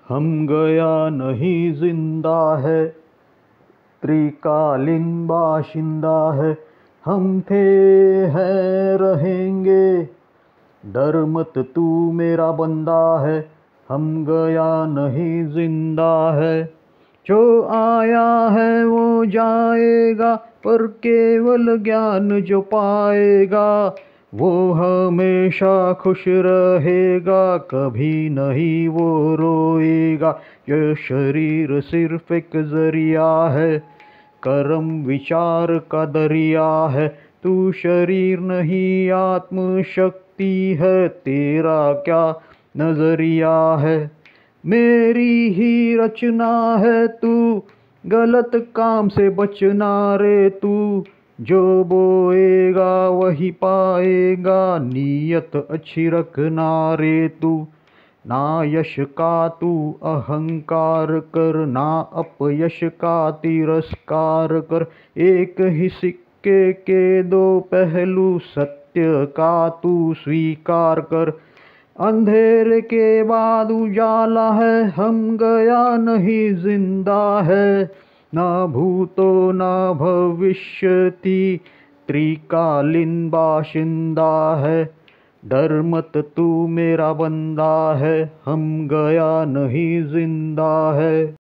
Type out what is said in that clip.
हम गया नहीं जिंदा है, त्रिकालीन बाशिंदा है। हम थे हैं रहेंगे, डर मत तू मेरा बंदा है। हम गया नहीं जिंदा है। जो आया है वो जाएगा, पर केवल ज्ञान जो पाएगा वो हमेशा खुश रहेगा, कभी नहीं वो रोएगा। ये शरीर सिर्फ एक जरिया है, कर्म विचार का दरिया है। तू शरीर नहीं आत्म शक्ति है, तेरा क्या नजरिया है। मेरी ही रचना है तू, गलत काम से बचना रे तू। जो बोएगा वही पाएगा, नीयत अच्छी रखना रे तू। ना यश का तू अहंकार कर, ना अपयश का तिरस्कार कर। एक ही सिक्के के दो पहलू, सत्य का तू स्वीकार कर। अंधेरे के बाद उजाला है, हम गया नहीं जिंदा है। ना भूतो ना भविष्यति, त्रिकालीन बाशिंदा है। डर मत तू मेरा बंदा है, हम गया नहीं जिंदा है।